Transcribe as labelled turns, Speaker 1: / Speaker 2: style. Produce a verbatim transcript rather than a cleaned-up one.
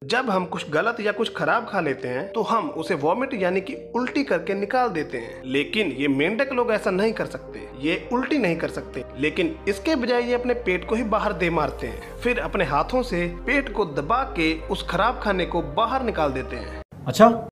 Speaker 1: जब हम कुछ गलत या कुछ खराब खा लेते हैं तो हम उसे वॉमिट यानी कि उल्टी करके निकाल देते हैं, लेकिन ये मेंढक लोग ऐसा नहीं कर सकते। ये उल्टी नहीं कर सकते, लेकिन इसके बजाय ये अपने पेट को ही बाहर दे मारते हैं, फिर अपने हाथों से पेट को दबा के उस खराब खाने को बाहर निकाल देते हैं।
Speaker 2: अच्छा।